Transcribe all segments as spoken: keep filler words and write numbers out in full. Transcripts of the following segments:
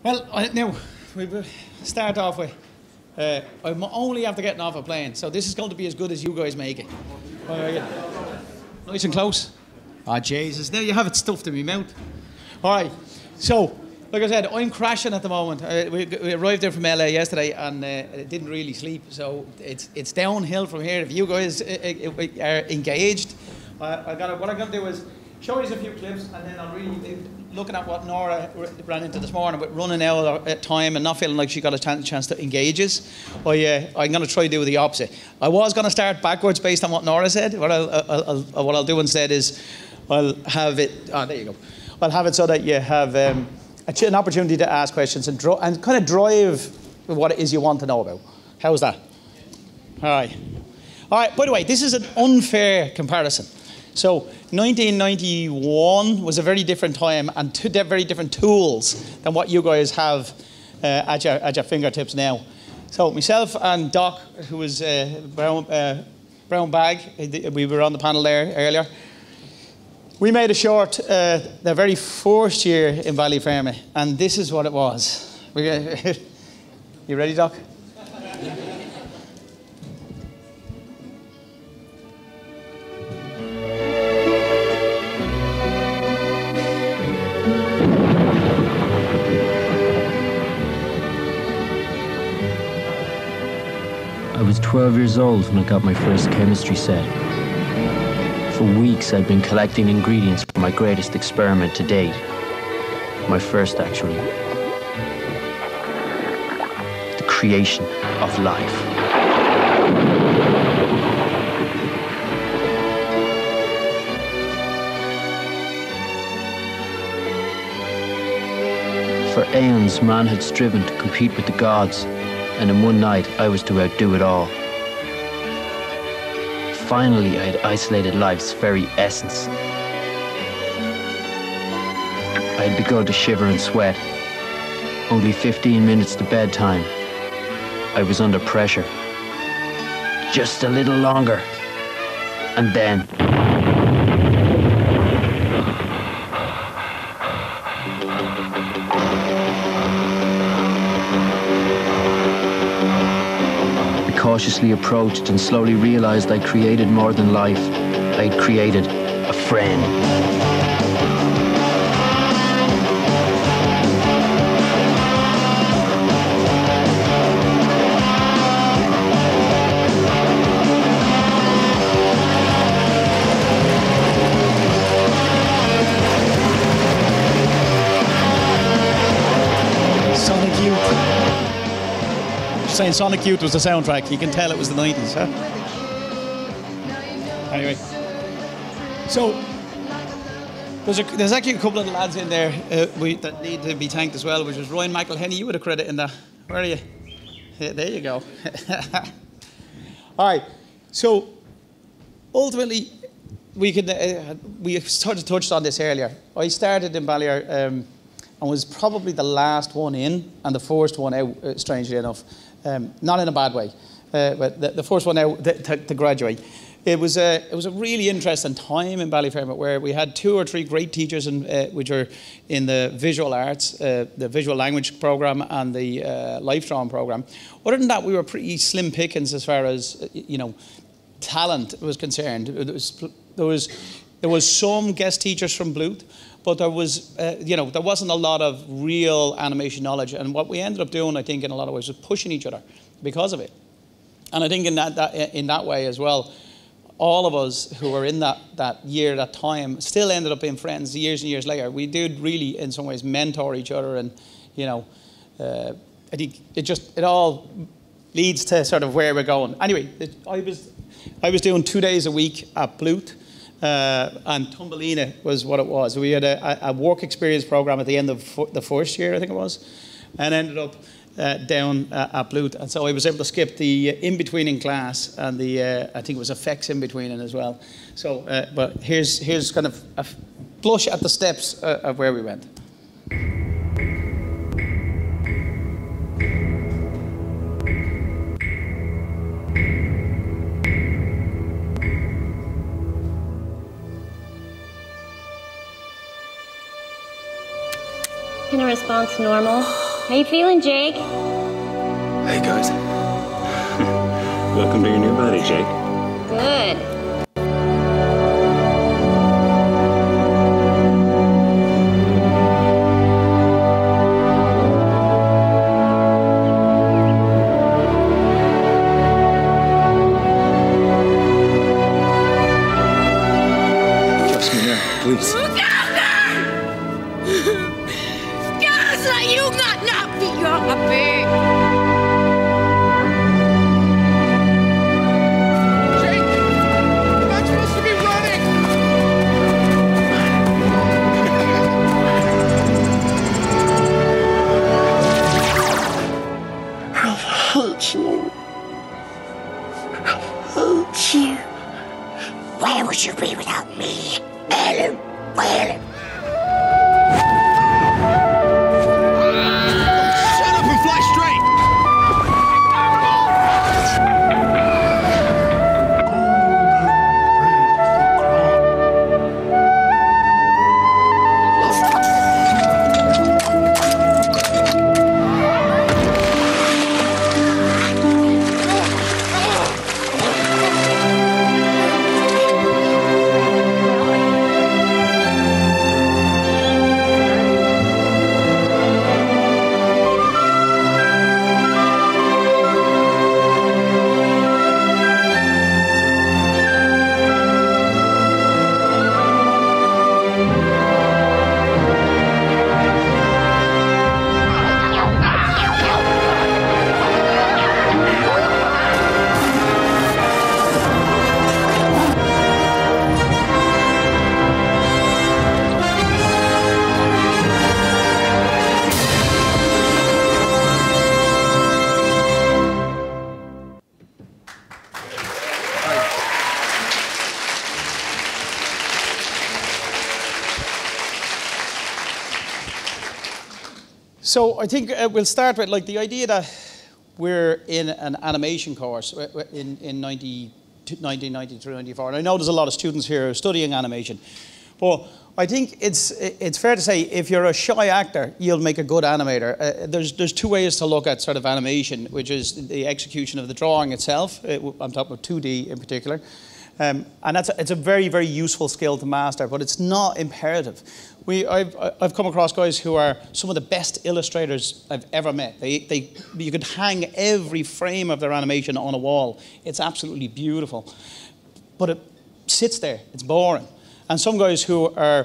Well, I, now, we start off with, uh, I'm only after getting off a plane, so this is going to be as good as you guys make it. Uh, nice and close. Ah, oh, Jesus, now you have it stuffed in my mouth. All right, so, like I said, I'm crashing at the moment. Uh, we, we arrived there from L A yesterday and uh, didn't really sleep, so it's it's downhill from here. If you guys uh, uh, are engaged, uh, I gotta, what I'm going to do is show you a few clips, and then I'll really, looking at what Nora ran into this morning with running out at time and not feeling like she got a chance, chance to engage us, I, uh, I'm going to try to do the opposite. I was going to start backwards based on what Nora said. What I'll, I'll, I'll, what I'll do instead is I'll have it, oh, there you go. I'll have it so that you have um, an opportunity to ask questions and, draw, and kind of drive what it is you want to know about. How's that? All right. All right, by the way, this is an unfair comparison. So nineteen ninety-one was a very different time and two very different tools than what you guys have uh, at, your, at your fingertips now. So myself and Doc, who was uh, brown, uh, brown bag, we were on the panel there earlier. We made a short uh, the very first year in Ballyfermot, and this is what it was. You ready, Doc? I was twelve years old when I got my first chemistry set. For weeks I'd been collecting ingredients for my greatest experiment to date. My first, actually. The creation of life. For aeons, man had striven to compete with the gods, and in one night, I was to outdo it all. Finally, I had isolated life's very essence. I had begun to shiver and sweat. Only fifteen minutes to bedtime. I was under pressure. Just a little longer. And then... cautiously approached and slowly realized I created more than life. I'd created a friend. Sonic Youth. Saying Sonic Youth was the soundtrack. You can tell it was the nineties, huh? Anyway, so there's, a, there's actually a couple of lads in there uh, we, that need to be thanked as well, which is Ryan McElhenney. You had a credit in that. Where are you? Yeah, there you go. All right. So ultimately, we could uh, we sort of touched on this earlier. I started in Ballier um, and was probably the last one in and the first one out, uh, strangely enough. Um, not in a bad way, uh, but the, the first one out to, to, to graduate. It was a it was a really interesting time in Ballyfermot where we had two or three great teachers, in, uh, which are in the visual arts, uh, the visual language program, and the uh, life drawing program. Other than that, we were pretty slim pickings as far as you know talent was concerned. There was there was, there was some guest teachers from Bluth. But there was, uh, you know, there wasn't a lot of real animation knowledge. And what we ended up doing, I think, in a lot of ways, was pushing each other because of it. And I think in that, that in that way as well, all of us who were in that, that year, that time, still ended up being friends years and years later. We did really, in some ways, mentor each other. And, you know, uh, I think it just, it all leads to sort of where we're going. Anyway, it, I was, I was doing two days a week at Bluth. Uh, and Thumbelina was what it was. We had a, a work experience program at the end of the first year, I think it was, and ended up uh, down uh, at Bluth. And so I was able to skip the uh, in-between in class and the, uh, I think it was effects in-between as well. So, uh, but here's, here's kind of a blush at the steps uh, of where we went. In a response normal, How you feeling, Jake? Hey, guys. Welcome to your new body, Jake. Good. Trust me now, please. You not not be your happy. Jake, you're not supposed to be running. I hate you. I hate you. Where would you be without me, Ellen? Where? So I think uh, we'll start with like the idea that we're in an animation course in, in nineteen ninety-three ninety-four. And I know there's a lot of students here studying animation. But I think it's, it's fair to say if you're a shy actor, you'll make a good animator. Uh, there's, there's two ways to look at sort of animation, which is the execution of the drawing itself. Uh, I'm talking about two D in particular. Um, and that's a, it's a very, very useful skill to master, but it's not imperative. We, I've, I've come across guys who are some of the best illustrators I've ever met. They, they, you could hang every frame of their animation on a wall. It's absolutely beautiful. But it sits there, it's boring. And some guys who are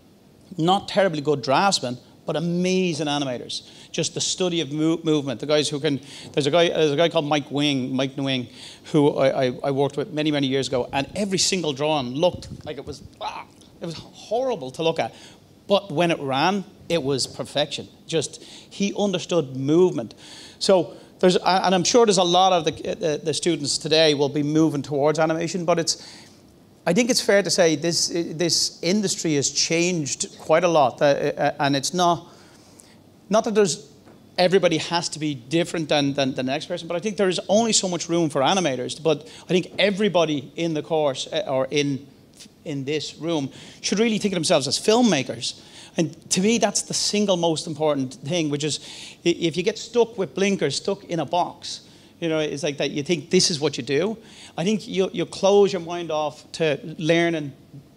not terribly good draftsmen, but amazing animators. Just the study of mo movement. The guys who can, there's a guy, there's a guy called Mike Wing, Mike Nguyen, who I, I, I worked with many, many years ago, and every single drawing looked like it was, ah, it was horrible to look at. But when it ran, it was perfection. Just, he understood movement. So there's, and I'm sure there's a lot of the, the, the students today will be moving towards animation, but it's, I think it's fair to say this, this industry has changed quite a lot, uh, and it's not, not that there's, everybody has to be different than, than, than the next person, but I think there is only so much room for animators. But I think everybody in the course uh, or in, in this room should really think of themselves as filmmakers. And to me, that's the single most important thing, which is if you get stuck with blinkers, stuck in a box, you know, it's like that you think this is what you do. I think you, you close your mind off to learning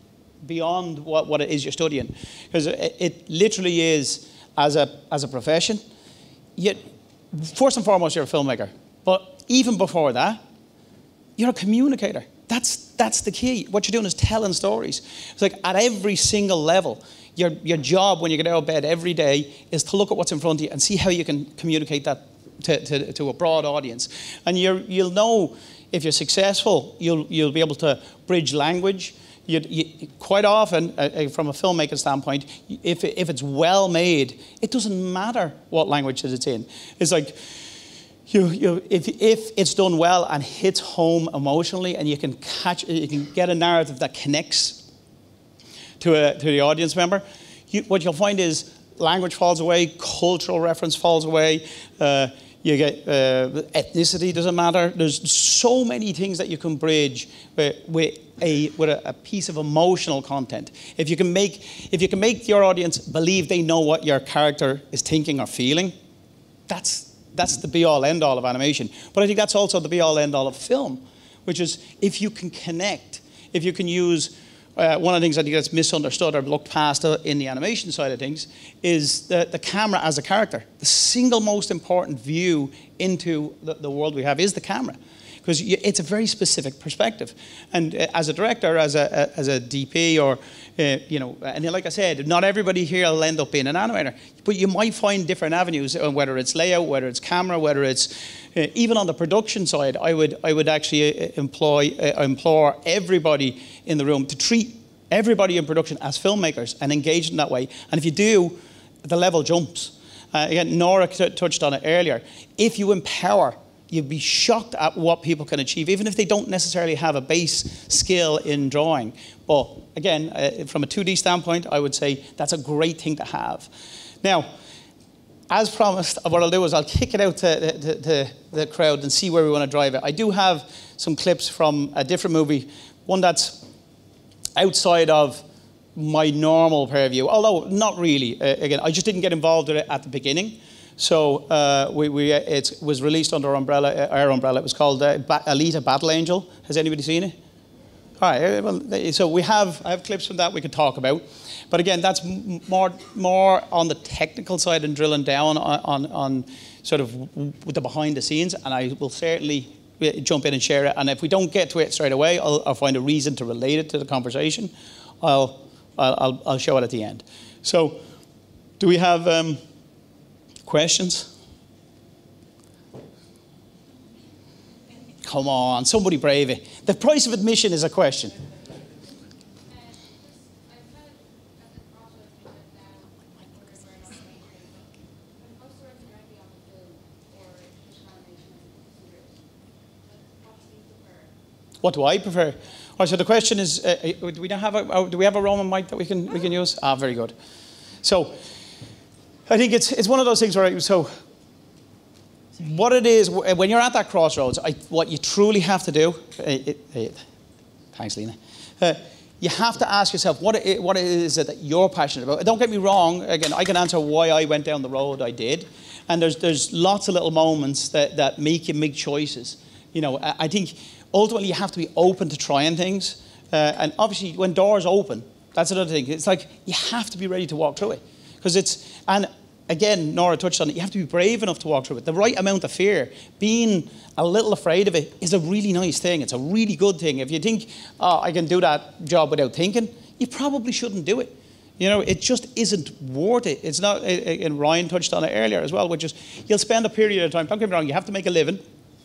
beyond what, what it is you're studying. Because it, it literally is, as a, as a profession, you, first and foremost, you're a filmmaker. But even before that, you're a communicator. That's, that's the key. What you're doing is telling stories. It's like at every single level, your, your job when you get out of bed every day is to look at what's in front of you and see how you can communicate that to, to, to a broad audience. And you're, you'll know if you're successful, you'll, you'll be able to bridge language. You, you, quite often, uh, from a filmmaking standpoint, if, if it's well made, it doesn't matter what language that it's in. It's like, you, you, if, if it's done well and hits home emotionally and you can catch, you can get a narrative that connects to, a, to the audience member, you, what you'll find is language falls away, cultural reference falls away, uh, you get uh, ethnicity doesn't matter. There's so many things that you can bridge with, with, a, with a, a piece of emotional content. If you can make, if you can make your audience believe they know what your character is thinking or feeling, that's, that's the be-all, end-all of animation. But I think that's also the be-all, end-all of film, which is if you can connect, if you can use, uh, one of the things I think that's misunderstood or looked past uh, in the animation side of things is the, the camera as a character. The single most important view into the, the world we have is the camera. Because it's a very specific perspective. And uh, as a director, as a, a, as a D P, or, uh, you know, and like I said, not everybody here will end up being an animator. But you might find different avenues, uh, whether it's layout, whether it's camera, whether it's, uh, even on the production side, I would, I would actually uh, employ, uh, implore everybody in the room to treat everybody in production as filmmakers and engage in that way. And if you do, the level jumps. Uh, again, Nora t touched on it earlier. If you empower, you'd be shocked at what people can achieve, even if they don't necessarily have a base skill in drawing. But again, uh, from a two D standpoint, I would say that's a great thing to have. Now, as promised, what I'll do is I'll kick it out to, to, to the crowd and see where we want to drive it. I do have some clips from a different movie, one that's outside of my normal purview, although not really. Uh, again, I just didn't get involved with it at the beginning. So uh, we, we, it was released under umbrella, our umbrella. It was called uh, ba Alita Battle Angel. Has anybody seen it? All right. Well, so we have, I have clips from that we could talk about. But again, that's more, more on the technical side and drilling down on, on, on sort of with the behind the scenes. And I will certainly jump in and share it. And if we don't get to it straight away, I'll, I'll find a reason to relate it to the conversation. I'll, I'll, I'll show it at the end. So do we have... Um, questions? Come on, somebody brave it. The price of admission is a question. What do I prefer? Oh, so the question is, uh, do we not have a, do we have a Roman mic that we can we can use? Ah, very good. So. I think it's, it's one of those things where, I, so what it is, when you're at that crossroads, I, what you truly have to do, it, it, it, thanks Lena, uh, you have to ask yourself what it, what it is that you're passionate about. Don't get me wrong, again, I can answer why I went down the road I did, and there's, there's lots of little moments that, that make you make choices. You know, I, I think ultimately you have to be open to trying things, uh, and obviously when doors open, that's another thing. It's like you have to be ready to walk through it. Because it's, and again, Nora touched on it, you have to be brave enough to walk through it. The right amount of fear, being a little afraid of it, is a really nice thing. It's a really good thing. If you think, oh, I can do that job without thinking, you probably shouldn't do it. You know, it just isn't worth it. It's not, and Ryan touched on it earlier as well, which is, you'll spend a period of time, don't get me wrong, you have to make a living,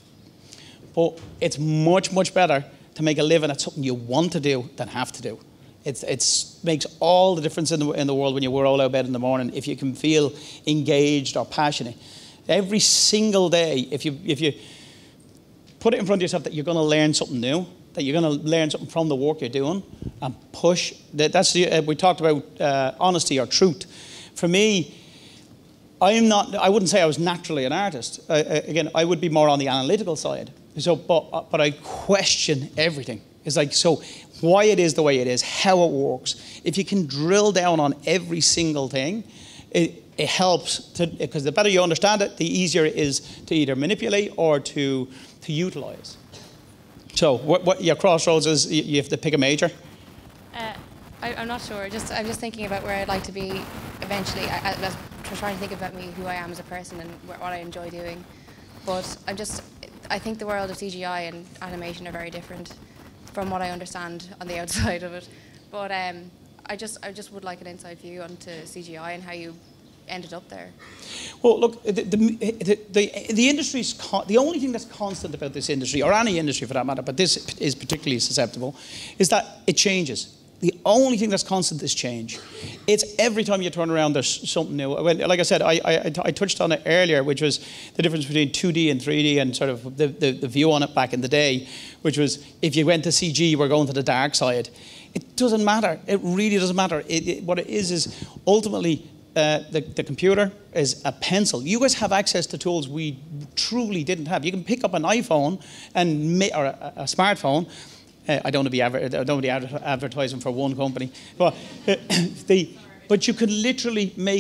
but it's much, much better to make a living at something you want to do than have to do. It's, it's makes all the difference in the, in the world when you roll out of bed in the morning if you can feel engaged or passionate. Every single day, if you, if you put it in front of yourself that you're going to learn something new, that you're going to learn something from the work you're doing, and push, that, that's the, uh, we talked about uh, honesty or truth. For me, I'm not, I wouldn't say I was naturally an artist. Uh, uh, again, I would be more on the analytical side. So, but, uh, but I question everything. It's like, so why it is the way it is, how it works. If you can drill down on every single thing, it, it helps, to, because the better you understand it, the easier it is to either manipulate or to, to utilize. So what, what your crossroads is, you, you have to pick a major? Uh, I, I'm not sure. Just I'm just thinking about where I'd like to be eventually. I, I was trying to think about me, who I am as a person and what I enjoy doing. But I'm just, I think the world of C G I and animation are very different from what I understand on the outside of it. But um, I just I just would like an inside view onto C G I and how you ended up there. Well, look, the the the, the, the industry's con the only thing that's constant about this industry, or any industry for that matter, but this is particularly susceptible, is that it changes. The only thing that's constant is change. It's every time you turn around, there's something new. When, like I said, I, I, I touched on it earlier, which was the difference between two D and three D and sort of the, the, the view on it back in the day, which was if you went to C G, you were going to the dark side. It doesn't matter. It really doesn't matter. It, it, what it is is ultimately uh, the, the computer is a pencil. You guys have access to tools we truly didn't have. You can pick up an iPhone and or a, a smartphone. Uh, I don't want to be, adver I don't want to be adver advertising for one company, but uh, the, but you can literally make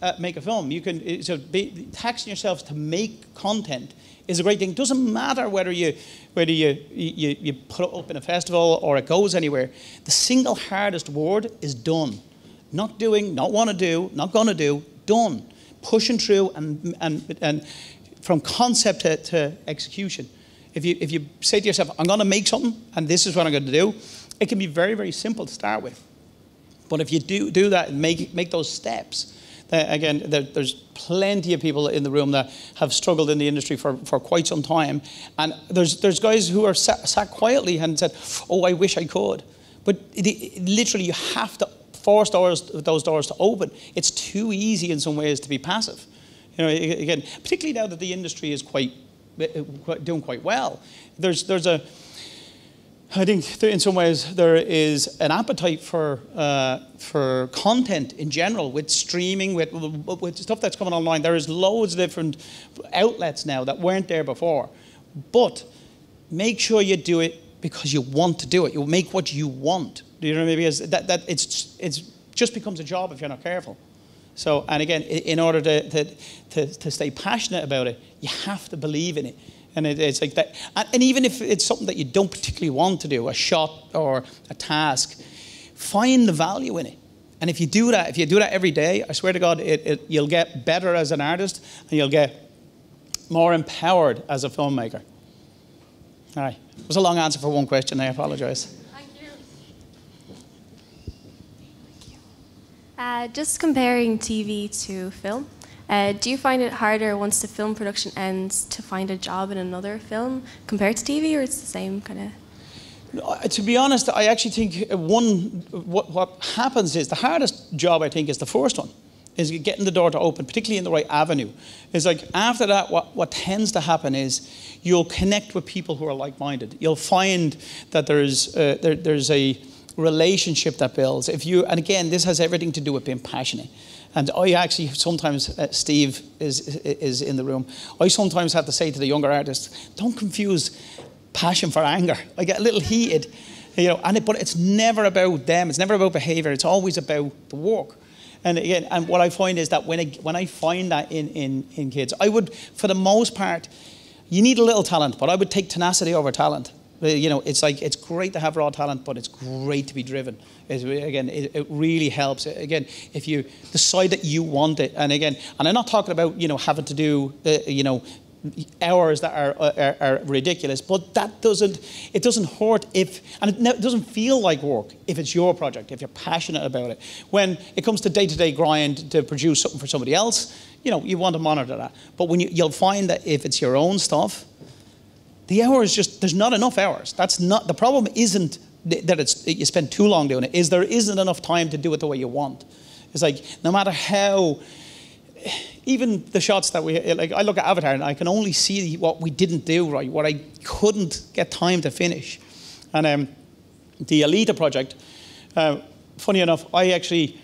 uh, make a film. You can so be, taxing yourselves to make content is a great thing. It doesn't matter whether you whether you, you you put it up in a festival or it goes anywhere. The single hardest word is done. Not doing, not want to do, not going to do, done. Pushing through and and and from concept to, to execution. If you if you say to yourself, I'm going to make something and this is what I'm going to do, it can be very, very simple to start with. But if you do do that and make make those steps, uh, again, there, there's plenty of people in the room that have struggled in the industry for, for quite some time, and there's there's guys who are sat, sat quietly and said, "Oh, I wish I could," but it, it, literally you have to force doors those doors to open. It's too easy in some ways to be passive. You know, again, particularly now that the industry is quite doing quite well. There's there's a I think in some ways there is an appetite for uh, for content in general, with streaming, with with stuff that's coming online. There is loads of different outlets now that weren't there before. But make sure you do it because you want to do it. You make what you want. Do you know what I mean? Because that that it's it's just becomes a job if you're not careful. So, and again, in order to to to, to stay passionate about it, you have to believe in it. And it, it's like that. And, and even if it's something that you don't particularly want to do, a shot or a task, find the value in it. And if you do that, if you do that every day, I swear to God, it, it, you'll get better as an artist and you'll get more empowered as a filmmaker. All right. It was a long answer for one question. I apologize. Thank you. Uh, just comparing T V to film. Uh, do you find it harder once the film production ends to find a job in another film compared to T V, or it's the same kind of? To be honest, I actually think one what, what happens is the hardest job, I think, is the first one, is getting the door to open, particularly in the right avenue. It's like after that, what, what tends to happen is you'll connect with people who are like-minded. You'll find that there's uh, there, there's a relationship that builds. If you, and again, this has everything to do with being passionate. And I actually sometimes, uh, Steve is is in the room, I sometimes have to say to the younger artists, don't confuse passion for anger. I get a little heated, you know, and it, but it's never about them, it's never about behavior, it's always about the work. And again, and what I find is that when I, when I find that in, in, in kids, I would, for the most part, you need a little talent, but I would take tenacity over talent. You know, it's like, it's great to have raw talent, but it's great to be driven. It's, again, it, it really helps. Again, if you decide that you want it, and again, and I'm not talking about, you know, having to do, uh, you know, hours that are, are, are ridiculous, but that doesn't, it doesn't hurt if, and it doesn't feel like work if it's your project, if you're passionate about it. When it comes to day-to-day grind to produce something for somebody else, you know, you want to monitor that. But when you, you'll find that if it's your own stuff, the hours just, there's not enough hours. That's not, the problem isn't that it's, you spend too long doing it, is there isn't enough time to do it the way you want. It's like, no matter how, even the shots that we, like I look at Avatar and I can only see what we didn't do right, what I couldn't get time to finish. And um, the Alita project, uh, funny enough, I actually,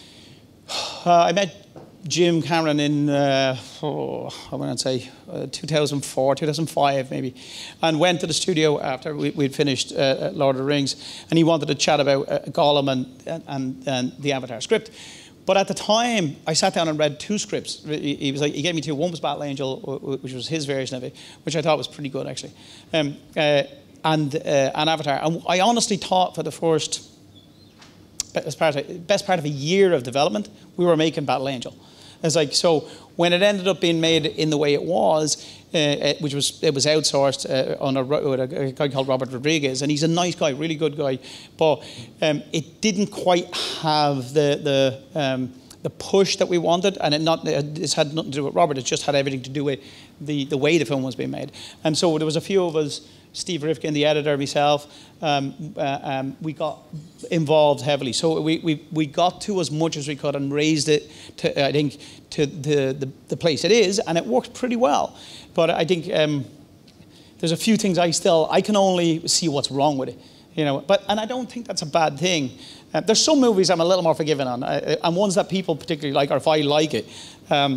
uh, I met Jim Cameron in, uh, oh, I want to say, uh, two thousand four, two thousand five maybe, and went to the studio after we, we'd finished uh, Lord of the Rings, and he wanted to chat about uh, Gollum and, and, and the Avatar script. But at the time, I sat down and read two scripts. He, he was like, he gave me two. One was Battle Angel, which was his version of it, which I thought was pretty good actually, um, uh, and uh, and Avatar. And I honestly thought for the first best part of, best part of a year of development, we were making Battle Angel. It's like, so when it ended up being made in the way it was, uh, which was it was outsourced uh, on a, a guy called Robert Rodriguez, and he's a nice guy, really good guy, but um, it didn't quite have the the um, the push that we wanted, and it not it had nothing to do with Robert. It just had everything to do with the the way the film was being made. And so there was a few of us, Steve Rifkin, the editor, myself, um, uh, um, we got involved heavily. So we, we, we got to as much as we could and raised it to, I think, to the, the, the place it is, and it worked pretty well. But I think um, there's a few things I still, I can only see what's wrong with it, you know. But, and I don't think that's a bad thing. Uh, there's some movies I'm a little more forgiving on, uh, and ones that people particularly like, or if I like it. Um,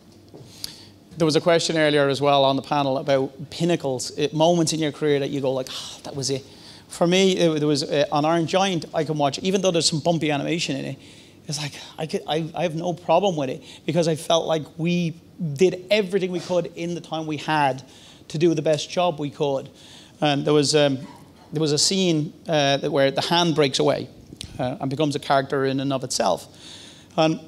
There was a question earlier as well on the panel about pinnacles, it, moments in your career that you go like, oh, that was it. For me, it, there was uh, on Iron Giant, I can watch, even though there's some bumpy animation in it, it's like, I, could, I, I have no problem with it because I felt like we did everything we could in the time we had to do the best job we could. And there was, um, there was a scene uh, where the hand breaks away uh, and becomes a character in and of itself. And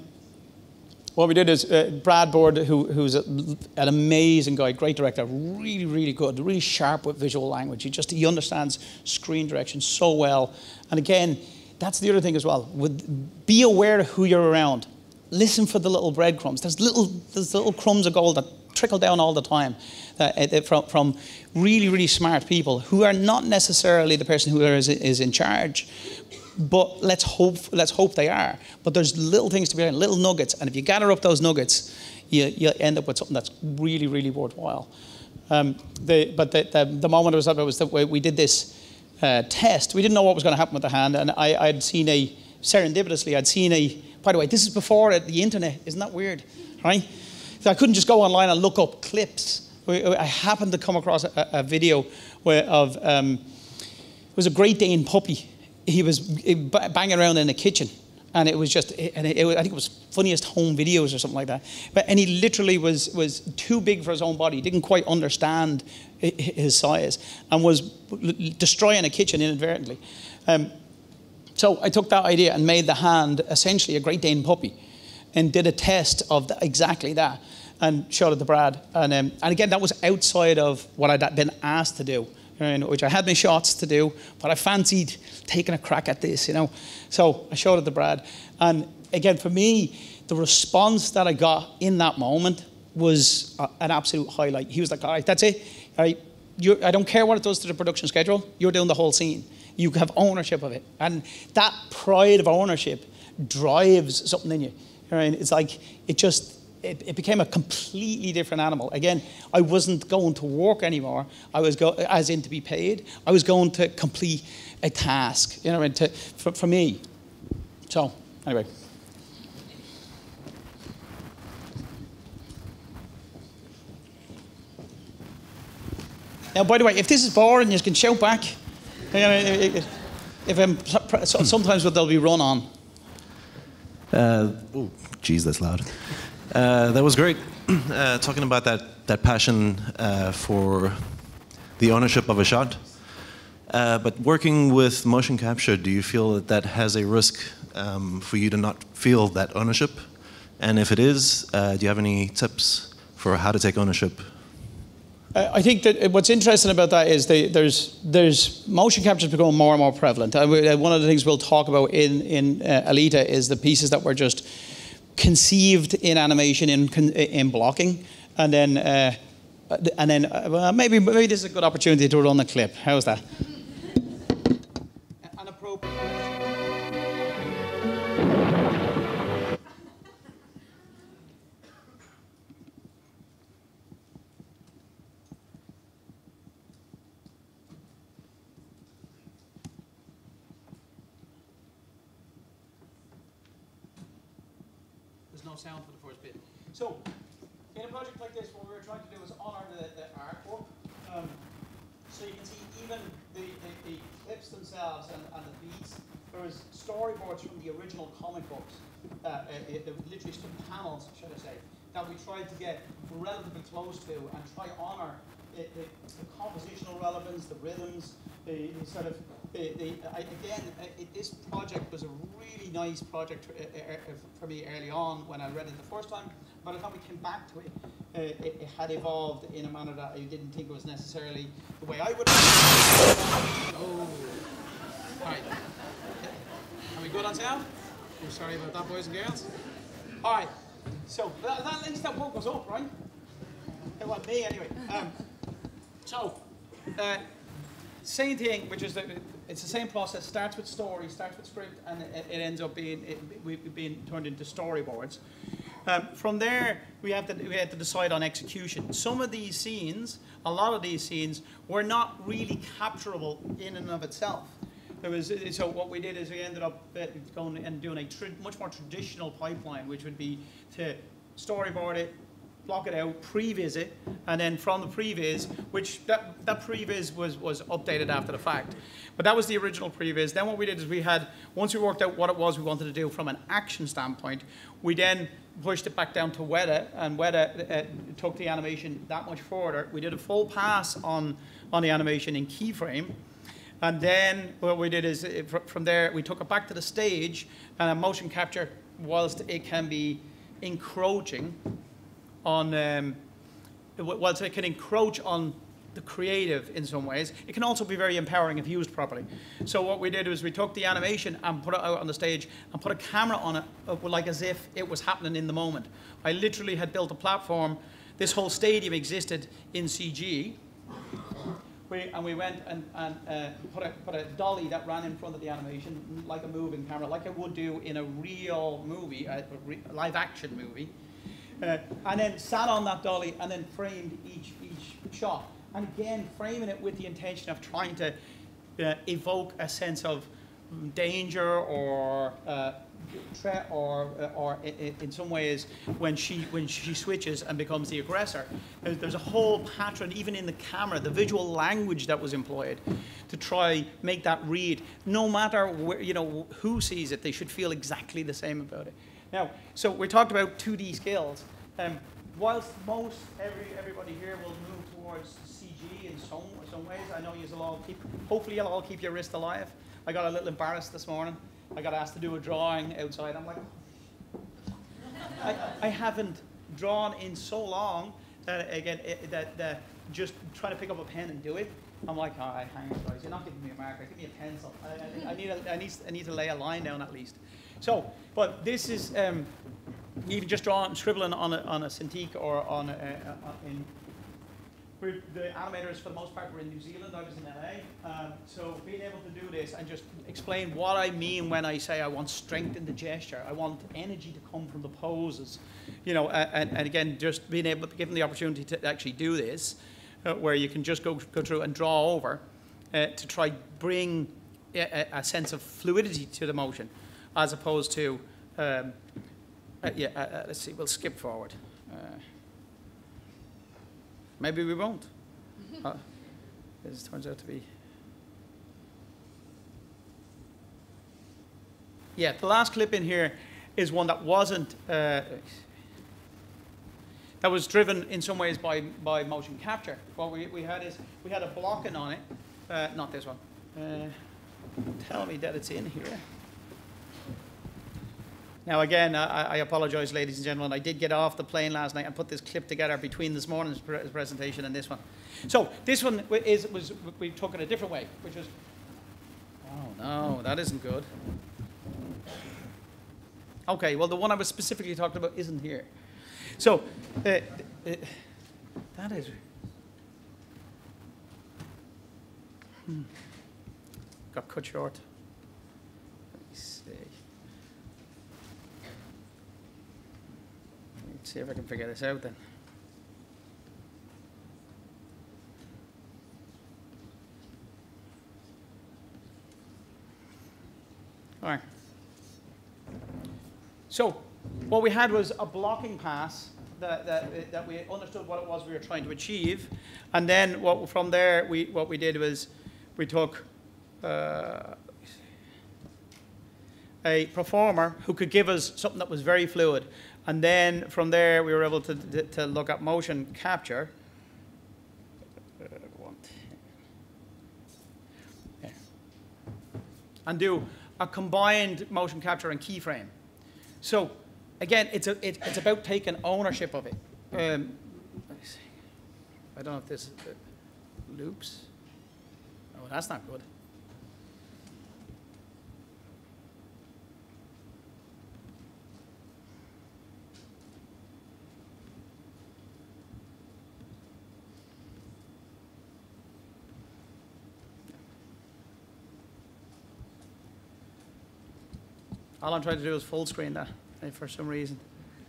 what we did is uh, Brad Bird, who, who's a, an amazing guy, great director, really, really good, really sharp with visual language. He just, he understands screen direction so well. And again, that's the other thing as well. With, be aware of who you're around. Listen for the little breadcrumbs. There's little, there's little crumbs of gold that trickle down all the time uh, uh, from, from really, really smart people who are not necessarily the person who is, is in charge. But let's hope, let's hope they are. But there's little things to be learned, little nuggets. And if you gather up those nuggets, you, you end up with something that's really, really worthwhile. Um, the, but the, the, the moment it was up, it was that we did this uh, test. We didn't know what was going to happen with the hand. And I, I'd seen a, serendipitously, I'd seen a, by the way, this is before the internet. Isn't that weird? Right? So I couldn't just go online and look up clips. I happened to come across a, a video where of, um, it was a Great Dane puppy. He was banging around in the kitchen, and it was just, and it, it was, I think it was Funniest Home Videos or something like that. But and he literally was was too big for his own body. He didn't quite understand his size, and was destroying a kitchen inadvertently. Um, so I took that idea and made the hand essentially a Great Dane puppy, and did a test of the, exactly that, and showed it to Brad. And um, and again, that was outside of what I'd been asked to do. Which I had my shots to do, but I fancied taking a crack at this, you know. So I showed it to Brad. And again, for me, the response that I got in that moment was uh, an absolute highlight. He was like, all right, that's it. All right, you, I don't care what it does to the production schedule. You're doing the whole scene. You have ownership of it. And that pride of ownership drives something in you. Right? It's like, it just, It, it became a completely different animal. Again, I wasn't going to work anymore. I was go, as in to be paid. I was going to complete a task, you know, and to, for, for me. So, anyway. Now, by the way, if this is boring, you can shout back. If I'm, sometimes they'll be run on. Uh, oh, geez, that's loud. Uh, that was great. Uh, talking about that that passion uh, for the ownership of a shot. Uh, but working with motion capture, do you feel that that has a risk um, for you to not feel that ownership? And if it is, uh, do you have any tips for how to take ownership? I think that what's interesting about that is they, there's there's motion capture is becoming more and more prevalent. Uh, one of the things we'll talk about in in uh, Alita is the pieces that were just conceived in animation, in in blocking, and then uh, and then uh, well, maybe maybe this is a good opportunity to run a clip. How's that? An appropriate. No sound for the first bit. So, in a project like this, what we were trying to do is honor the, the artwork. Um, so you can see even the, the, the clips themselves and, and the beats. There was storyboards from the original comic books, uh, uh, uh, literally some panels, should I say, that we tried to get relatively close to and try to honor the, the, the compositional relevance, the rhythms, the, the sort of, the, the, I, again, uh, it, this project was a really nice project for, uh, uh, for me early on when I read it the first time. By the time we came back to it, uh, it, it had evolved in a manner that I didn't think was necessarily the way I would have. Oh, all right. Are we good on sound? I'm sorry about that, boys and girls. All right, so that, that, at least that woke us up, right? It was me anyway. Um, so, uh, same thing, which is that it's the same process. Starts with story, starts with script, and it, it ends up being it, being turned into storyboards. Um, from there, we have to we had to decide on execution. Some of these scenes, a lot of these scenes, were not really capturable in and of itself. There was so what we did is we ended up going and doing a much more traditional pipeline, which would be to storyboard it, block it out, previs it, and then from the previs, which that, that previs was, was updated after the fact. But that was the original previs. Then what we did is we had, once we worked out what it was we wanted to do from an action standpoint, we then pushed it back down to Weta, and Weta uh, took the animation that much further. We did a full pass on, on the animation in keyframe. And then what we did is, it, from there, we took it back to the stage, and a motion capture, whilst it can be encroaching on, um, whilst it can encroach on the creative in some ways, it can also be very empowering if used properly. So what we did was we took the animation and put it out on the stage and put a camera on it, uh, like as if it was happening in the moment. I literally had built a platform. This whole stadium existed in C G. We, and we went and, and uh, put, a, put a dolly that ran in front of the animation, like a moving camera, like I would do in a real movie, a, re live action movie. Uh, and then sat on that dolly and then framed each, each shot. And again, framing it with the intention of trying to uh, evoke a sense of danger or uh, threat, or, uh, or in some ways, when she, when she switches and becomes the aggressor. There's, there's a whole pattern, even in the camera, the visual language that was employed to try make that read. No matter where, you know, who sees it, they should feel exactly the same about it. Now, so we talked about two D skills. Um, whilst most every, everybody here will move towards C G in some, some ways, I know you'll all keep, hopefully you'll all keep your wrist alive. I got a little embarrassed this morning. I got asked to do a drawing outside. I'm like, I, I haven't drawn in so long that, again, it, that, that just trying to pick up a pen and do it, I'm like, all right, hang on, guys, you're not giving me a marker, give me a pencil. I, I, I, need, a, I, need, I need to lay a line down at least. So, but this is, um, you can just draw and scribbling on a, on a Cintiq or on a, a, in, we're, the animators for the most part were in New Zealand, I was in L A. Um, so being able to do this and just explain what I mean when I say I want strength in the gesture, I want energy to come from the poses, you know, and, and again, just being able to give them the opportunity to actually do this, uh, where you can just go, go through and draw over uh, to try bring a, a sense of fluidity to the motion, as opposed to, um, uh, yeah, uh, uh, let's see, we'll skip forward. Uh, maybe we won't. Uh, this turns out to be. Yeah, the last clip in here is one that wasn't, uh, that was driven in some ways by, by motion capture. What we, we had is, we had a blocking on it, uh, not this one. Uh, tell me that it's in here. Now again, I, I apologize, ladies and gentlemen. I did get off the plane last night and put this clip together between this morning's pre presentation and this one. So this one is, was, we took it a different way, which was, oh no, that isn't good. Okay, well the one I was specifically talking about isn't here. So, uh, uh, that is, hmm, got cut short. Let me see. Let's see if I can figure this out then. All right. So what we had was a blocking pass that, that, that we understood what it was we were trying to achieve. And then what, from there, we, what we did was we took uh, a performer who could give us something that was very fluid. And then from there, we were able to, to, to look at motion capture. Uh, yeah. And do a combined motion capture and keyframe. So again, it's, a, it, it's about taking ownership of it. Um, let me see. I don't know if this uh, loops. Oh, that's not good. All I'm trying to do is full screen that, for some reason.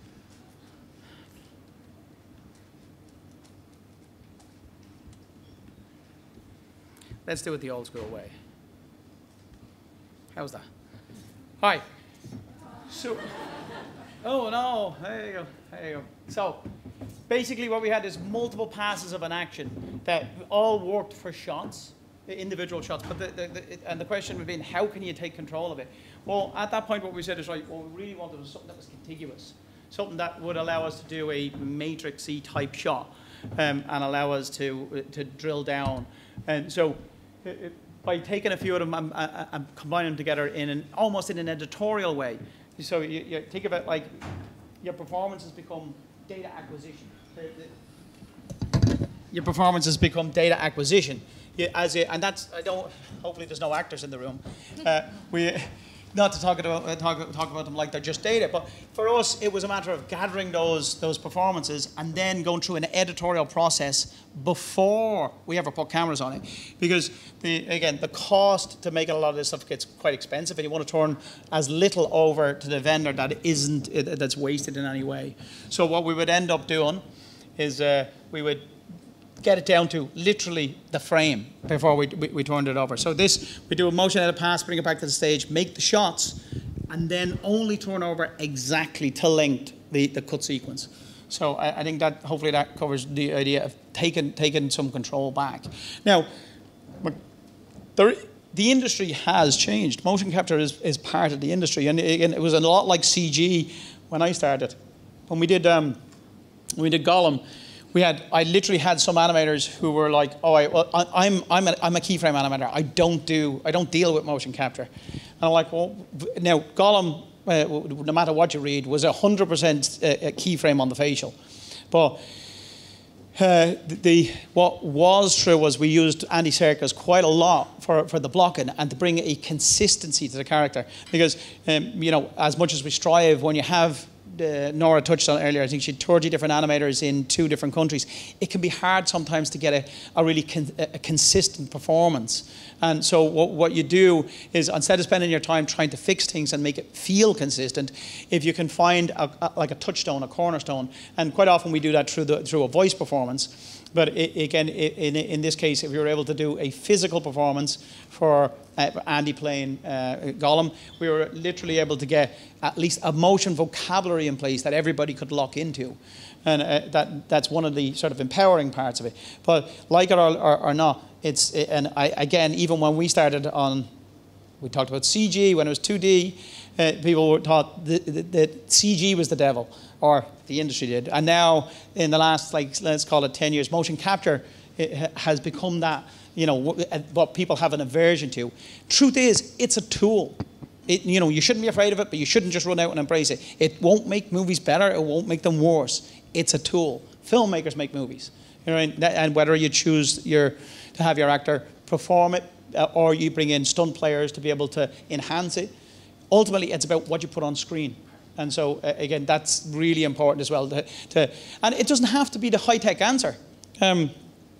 Let's do it the old school way. How's that? Hi. So, oh no, there you go, there you go. So, basically what we had is multiple passes of an action that all worked for shots, individual shots. But the, the, the, and the question would be, how can you take control of it? Well, at that point, what we said is, right, what we really wanted was something that was contiguous, something that would allow us to do a matrix-y type shot, um, and allow us to to drill down. And so, it, it, by taking a few of them and, and combining them together in an almost in an editorial way. So you, you think of it like your performances become data acquisition. The, the, your performances become data acquisition. You, as a, and that's, I don't, hopefully there's no actors in the room. Uh, we, not to talk about, uh, talk, talk about them like they're just data, but for us, it was a matter of gathering those, those performances and then going through an editorial process before we ever put cameras on it. Because, the, again, the cost to make a lot of this stuff gets quite expensive, and you want to turn as little over to the vendor that isn't, that's wasted in any way. So what we would end up doing is uh, we would get it down to literally the frame before we, we, we turned it over. So this, we do a motion edit pass, bring it back to the stage, make the shots, and then only turn over exactly to length the, the cut sequence. So I, I think that, hopefully that covers the idea of taking, taking some control back. Now, there, the industry has changed. Motion capture is, is part of the industry, and again, it was a lot like C G when I started. When we did, um, when we did Gollum, we had, I literally had some animators who were like, oh, I, well, I, I'm, I'm, a, I'm a keyframe animator. I don't do, I don't deal with motion capture. And I'm like, well, now Gollum, uh, no matter what you read, was a hundred percent keyframe on the facial. But uh, the, what was true was we used Andy Serkis quite a lot for, for the blocking and to bring a consistency to the character. Because, um, you know, as much as we strive, when you have Uh, Nora touched on earlier, I think she had thirty different animators in two different countries. It can be hard sometimes to get a, a really con a consistent performance. And so what, what you do is, instead of spending your time trying to fix things and make it feel consistent, if you can find a, a, like a touchstone, a cornerstone, and quite often we do that through, the, through a voice performance. But it, again, in, in this case, if you were able to do a physical performance for uh, Andy playing uh, Gollum, we were literally able to get at least a motion vocabulary in place that everybody could lock into. And uh, that, that's one of the sort of empowering parts of it. But like it or, or, or not, it's, and I, again, even when we started on, we talked about C G, when it was two D, uh, people thought that, that, that C G was the devil, or the industry did. And now, in the last, like, let's call it ten years, motion capture it has become that, you know, what people have an aversion to. Truth is, it's a tool. It, you know, you shouldn't be afraid of it, but you shouldn't just run out and embrace it. It won't make movies better. It won't make them worse. It's a tool. Filmmakers make movies. You know, and, and whether you choose your, to have your actor perform it, uh, or you bring in stunt players to be able to enhance it, ultimately, it's about what you put on screen. And so, uh, again, that's really important as well. To, to, and it doesn't have to be the high-tech answer, um,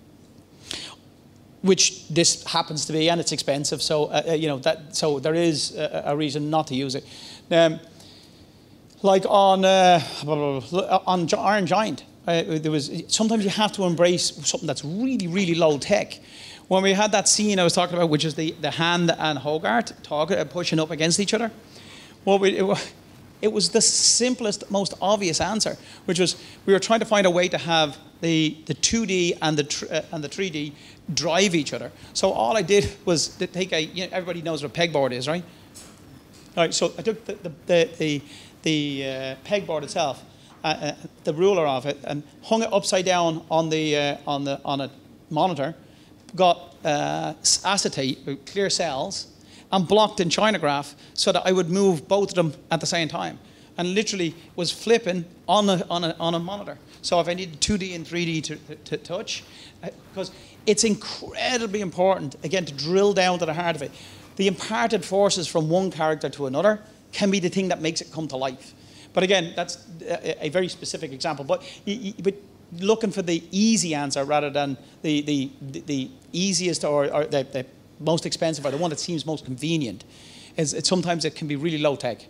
which this happens to be, and it's expensive. So, uh, you know, that, so there is a, a reason not to use it. Um, like on uh, on Iron Giant, uh, there was sometimes you have to embrace something that's really, really low tech. When we had that scene I was talking about, which is the the Hand and Hogarth talking, uh, pushing up against each other, well, we, it, it was the simplest, most obvious answer, which was we were trying to find a way to have the the two D and the tr uh, and the three D drive each other. So all I did was to take a, you know, everybody knows what a pegboard is, right? All right. So I took the the the, the, the uh, pegboard itself, uh, uh, the ruler of it, and hung it upside down on the uh, on the on a monitor. Got uh, acetate, clear cells, and blocked in Chinograph so that I would move both of them at the same time, and literally was flipping on a, on a, on a monitor. So if I needed two D and three D to, to, to touch, because uh, it's incredibly important, again, to drill down to the heart of it. The imparted forces from one character to another can be the thing that makes it come to life. But again, that's a, a very specific example. But, but looking for the easy answer rather than the, the, the easiest or, or the, the most expensive or the one that seems most convenient, is it, sometimes it can be really low tech.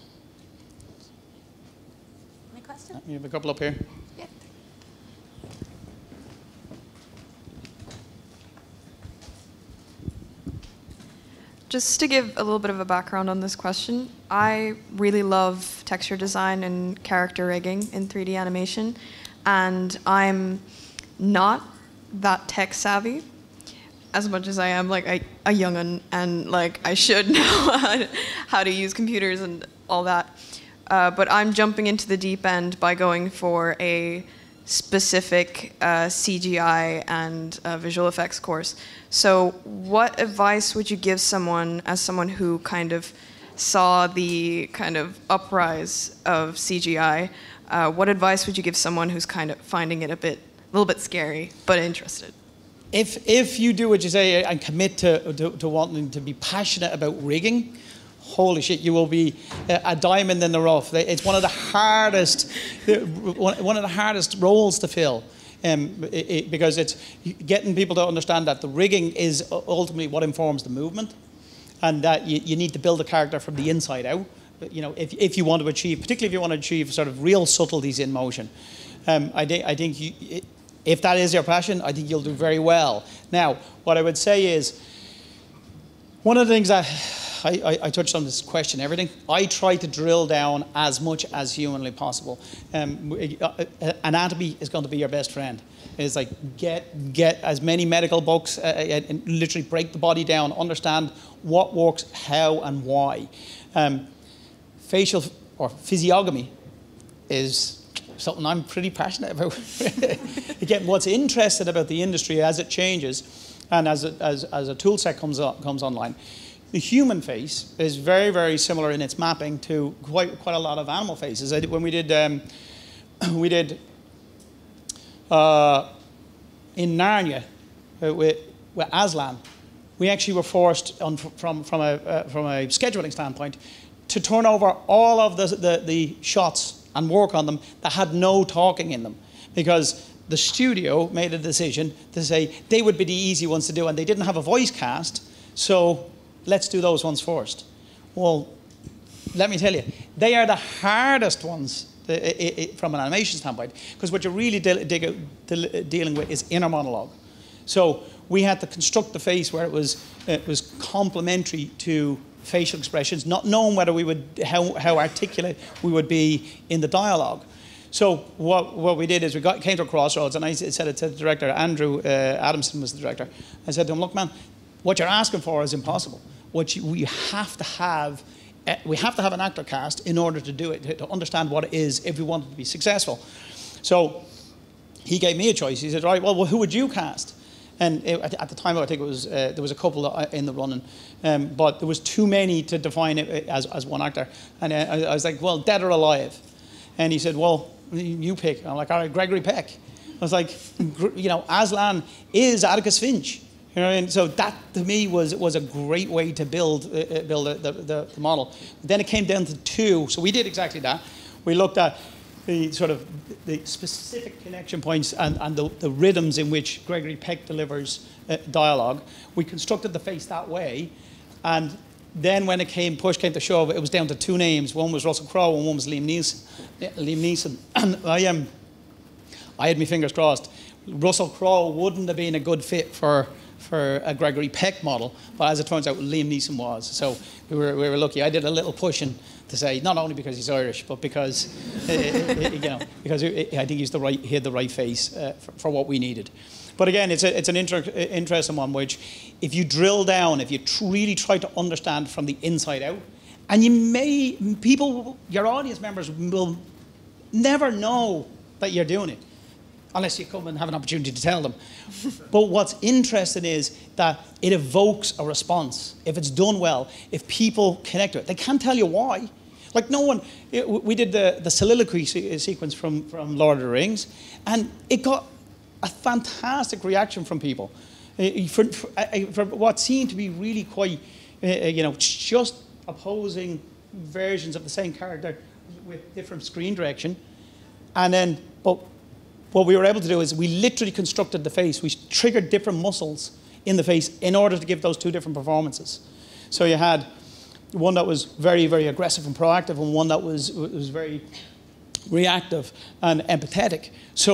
Any questions? We have a couple up here. Yeah. Just to give a little bit of a background on this question, I really love texture design and character rigging in three D animation. and I'm not that tech savvy as much as I am like a, a young'un, and like I should know how to, how to use computers and all that. Uh, but I'm jumping into the deep end by going for a specific uh, C G I and uh, visual effects course. So what advice would you give someone, as someone who kind of saw the kind of uprise of C G I, uh, what advice would you give someone who's kind of finding it a bit, a little bit scary, but interested? If, if you do what you say and commit to, to, to wanting to be passionate about rigging, holy shit, you will be a diamond in the rough. It's one of the hardest, one of the hardest roles to fill, um, it, it, because it's getting people to understand that the rigging is ultimately what informs the movement, and that you, you need to build a character from the inside out. You know, if if you want to achieve, particularly if you want to achieve sort of real subtleties in motion, um, I think I think you, if that is your passion, I think you'll do very well. Now, what I would say is, one of the things that I, I, I touched on this question, everything. I try to drill down as much as humanly possible. Um, anatomy is going to be your best friend. It's like get get as many medical books uh, and literally break the body down, understand what works, how, and why. Um, facial or physiognomy is something I'm pretty passionate about. Again, what's interesting about the industry as it changes, and as a, as as a tool set comes on, comes online. The human face is very, very similar in its mapping to quite quite a lot of animal faces. I did, when we did um, we did uh, in Narnia uh, with, with Aslan, we actually were forced on, from from a uh, from a scheduling standpoint to turn over all of the, the the shots and work on them that had no talking in them, because the studio made a decision to say they would be the easy ones to do, and they didn't have a voice cast, so let's do those ones first. Well, let me tell you, they are the hardest ones from an animation standpoint, because what you're really de de de dealing with is inner monologue. So we had to construct the face where it was it was complementary to facial expressions, not knowing whether we would how how articulate we would be in the dialogue. So what what we did is we got came to a crossroads, and I said it to the director. Andrew uh, Adamson was the director. I said to him, "Look, man, what you're asking for is impossible. What you, we have to have, uh, we have to have an actor cast in order to do it, to, to understand what it is if we wanted to be successful." So he gave me a choice. He said, "Right, well, well who would you cast?" And it, at the time, I think it was uh, there was a couple in the running, um, but there was too many to define it as as one actor. And uh, I, I was like, "Well, dead or alive?" And he said, "Well, you pick." I'm like, "All right, Gregory Peck." I was like, "You know, Aslan is Atticus Finch." You know, and so that to me was was a great way to build uh, build the, the, the model. Then it came down to two, so we did exactly that. We looked at the sort of the specific connection points and, and the, the rhythms in which Gregory Peck delivers uh, dialogue. We constructed the face that way, and then when it came push came to shove, it was down to two names. One was Russell Crowe, and one was Liam Neeson. Liam Neeson, and I am. Um, I had my fingers crossed. Russell Crowe wouldn't have been a good fit for. for a Gregory Peck model, but as it turns out, Liam Neeson was. So we were, we were lucky. I did a little pushing to say, not only because he's Irish, but because, uh, you know, because I think he's the right, he had the right face uh, for, for what we needed. But again, it's, a, it's an inter interesting one, which if you drill down, if you tr really try to understand from the inside out, and you may, people, your audience members will never know that you're doing it, unless you come and have an opportunity to tell them. But what's interesting is that it evokes a response. If it's done well, if people connect to it, they can't tell you why. Like no one, it, we did the, the soliloquy se sequence from, from Lord of the Rings, and it got a fantastic reaction from people. Uh, for, for, uh, for what seemed to be really quite, uh, you know, just opposing versions of the same character with different screen direction. And then, but what we were able to do is we literally constructed the face. We triggered different muscles in the face in order to give those two different performances. So you had one that was very, very aggressive and proactive, and one that was, was very reactive and empathetic. So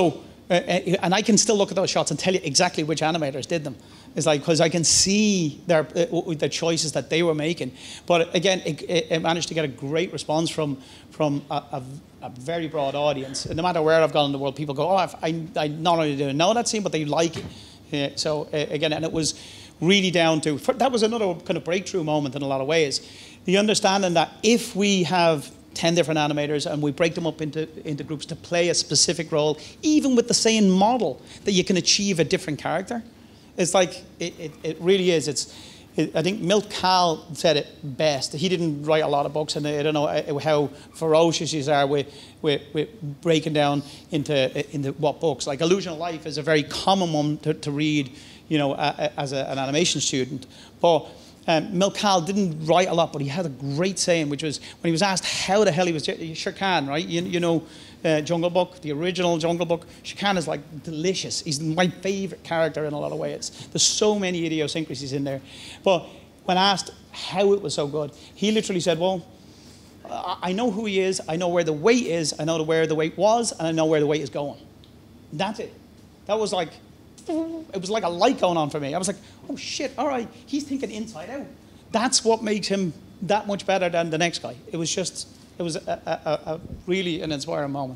Uh, and I can still look at those shots and tell you exactly which animators did them. It's like, because I can see their, uh, the choices that they were making. But again, it, it managed to get a great response from, from a, a, a very broad audience. And no matter where I've gone in the world, people go, oh, I've, I, I not only do know that scene, but they like it. Yeah, so uh, again, and it was really down to, that was another kind of breakthrough moment in a lot of ways. The understanding that if we have ten different animators and we break them up into, into groups to play a specific role, even with the same model, that you can achieve a different character. It's like, it, it, it really is. It's, it, I think Milt Kahl said it best. He didn't write a lot of books, and I don't know how ferocious you are with, with, with breaking down into, into what books. Like Illusion of Life is a very common one to, to read, you know, uh, as a, an animation student. But Um, Milt Kahl didn't write a lot, but he had a great saying, which was when he was asked how the hell he was, Shere Khan, right? You, you know, uh, Jungle Book, the original Jungle Book. Shere Khan is like delicious. He's my favorite character in a lot of ways. There's so many idiosyncrasies in there. But when asked how it was so good, he literally said, well, I know who he is, I know where the weight is, I know where the weight was, and I know where the weight is going. That's it. That was like, it was like a light going on for me. I was like, oh shit, all right, he's thinking inside out. That's what makes him that much better than the next guy. It was just, it was a, a, a really an inspiring moment.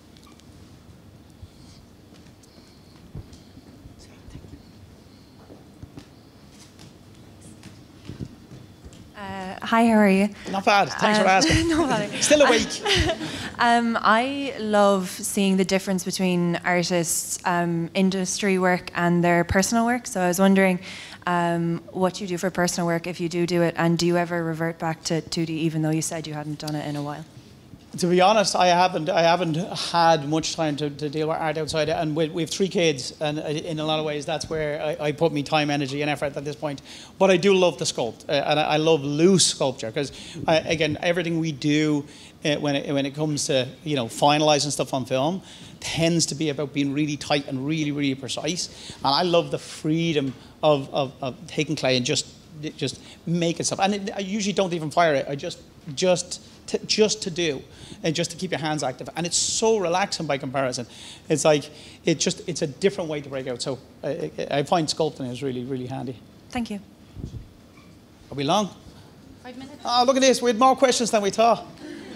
Uh, hi, how are you? Not bad. Thanks um, for asking. No bother. Still awake. um, I love seeing the difference between artists' um, industry work and their personal work. So I was wondering um, what you do for personal work, if you do do it, and do you ever revert back to two D, even though you said you hadn't done it in a while? To be honest, I haven't. I haven't had much time to, to deal with art outside it, and we, we have three kids, and in a lot of ways, that's where I, I put my time, energy, and effort at this point. But I do love to sculpt, uh, and I, I love loose sculpture because, again, everything we do uh, when it, when it comes to you know finalizing stuff on film tends to be about being really tight and really, really precise. And I love the freedom of, of, of taking clay and just just making stuff. And it, I usually don't even fire it. I just just. To, just to do, and just to keep your hands active, and it's so relaxing by comparison. It's like it just it's a different way to break out. So I, I find sculpting is really really handy. Thank you. Are we long? Five minutes. Oh, look at this! We had more questions than we thought.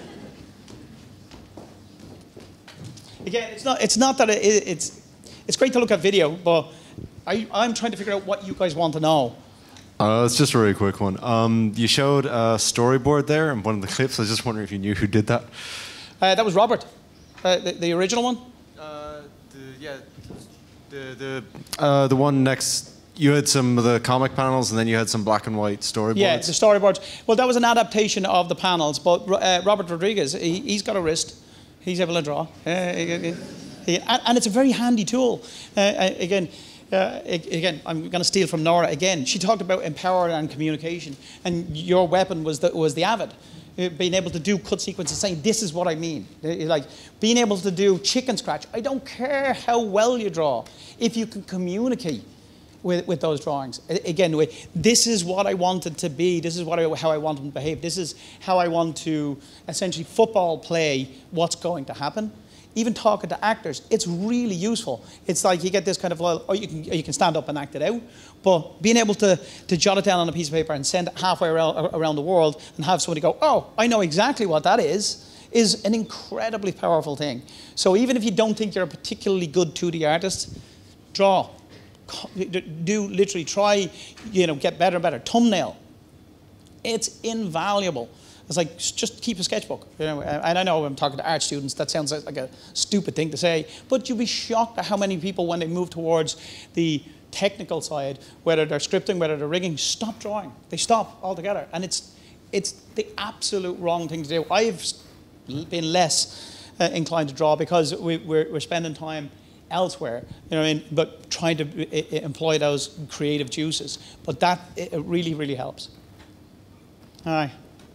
Again, it's not it's not that it, it's it's great to look at video, but I, I'm trying to figure out what you guys want to know. Uh, it's just a really quick one. Um, you showed a storyboard there in one of the clips. I was just wondering if you knew who did that. Uh, that was Robert, uh, the, the original one. Uh, the, yeah, the the uh, the one next. You had some of the comic panels, and then you had some black and white storyboards. Yeah, the storyboards. Well, that was an adaptation of the panels, but uh, Robert Rodriguez, he, he's got a wrist. He's able to draw, uh, he, he, and, and it's a very handy tool. Uh, again. Uh, again, I'm going to steal from Nora again. She talked about empower and communication, and your weapon was the, was the Avid. Uh, being able to do cut sequences, saying this is what I mean. Uh, like being able to do chicken scratch. I don't care how well you draw, if you can communicate with, with those drawings. Uh, again, this is what I wanted to be. This is what I, how I want them to behave. This is how I want to essentially football play what's going to happen. Even talking to actors, it's really useful. It's like you get this kind of, well, or you can, or you can stand up and act it out, but being able to, to jot it down on a piece of paper and send it halfway around, around the world and have somebody go, oh, I know exactly what that is, is an incredibly powerful thing. So even if you don't think you're a particularly good two D artist, draw. Do literally try, you know, get better and better. Thumbnail. It's invaluable. It's like, just keep a sketchbook. You know, and I know I'm talking to art students, that sounds like a stupid thing to say, but you'll be shocked at how many people, when they move towards the technical side, whether they're scripting, whether they're rigging, stop drawing. They stop altogether. And it's, it's the absolute wrong thing to do. I've been less uh, inclined to draw because we, we're, we're spending time elsewhere, you know what I mean, but trying to uh, employ those creative juices. But that it really, really helps. All right.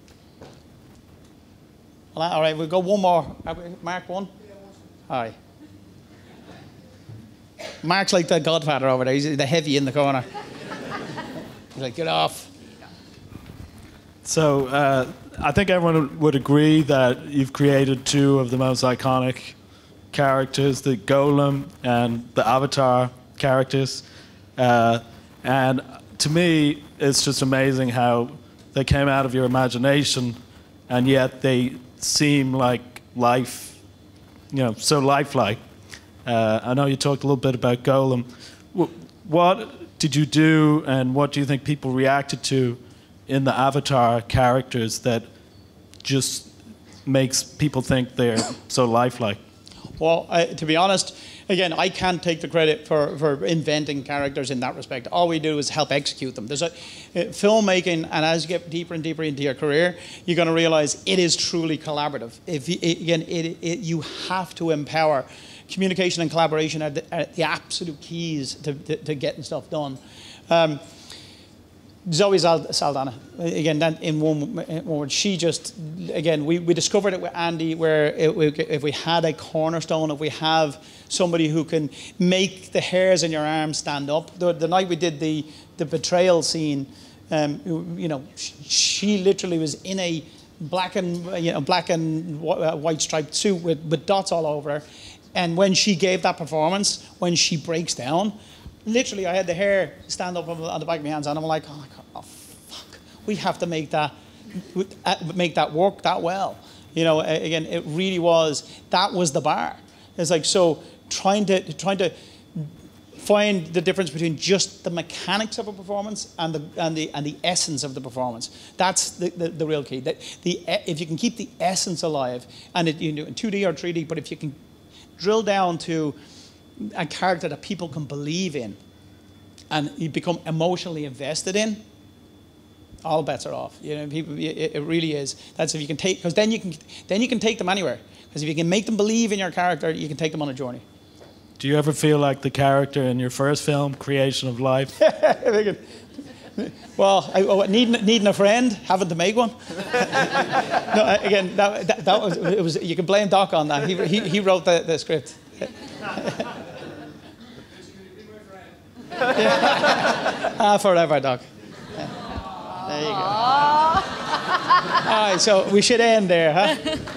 Well, all right, we'll go one more. Mark, one? All right. Mark's like the godfather over there. He's the heavy in the corner. He's like, get off. So uh, I think everyone would agree that you've created two of the most iconic characters, the Golem and the Avatar characters. Uh, and to me, it's just amazing how they came out of your imagination, and yet they seem like life, you know, so lifelike. Uh, I know you talked a little bit about Golem. What did you do, and what do you think people reacted to in the Avatar characters that just makes people think they're so lifelike? Well, I, to be honest, again, I can't take the credit for, for inventing characters in that respect. All we do is help execute them. There's a uh, filmmaking, and as you get deeper and deeper into your career, you're going to realize it is truly collaborative. If you, again, it, it, you have to empower. Communication and collaboration are the, are the absolute keys to, to, to getting stuff done. Um, Zoe Saldana, again, that in one, in one word, she just, again, we, we discovered it with Andy, where it, we, if we had a cornerstone, if we have somebody who can make the hairs in your arms stand up. The, the night we did the, the betrayal scene, um, you know, she literally was in a black and, you know, black and white striped suit with, with dots all over her. And when she gave that performance, when she breaks down, literally, I had the hair stand up on the back of my hands, and I'm like, oh, God, oh fuck, we have to make that, make that work that well. You know, again, it really was, that was the bar. It's like, so trying to, trying to find the difference between just the mechanics of a performance and the, and the, and the essence of the performance. That's the, the, the real key. That the, if you can keep the essence alive, and it, you know, in two D or three D, but if you can drill down to a character that people can believe in and you become emotionally invested in, all bets are off. You know, people, it, it really is. That's if you can take, because then you can, then you can take them anywhere. Because if you can make them believe in your character, you can take them on a journey. Do you ever feel like the character in your first film, Creation of Life? Well, I, oh, needing, needing a friend, having to make one. No, again, that, that, that was, it was, you can blame Doc on that. He, he, he wrote the, the script. Ah, forever, Doc. Yeah. There you go. All right, so we should end there, huh?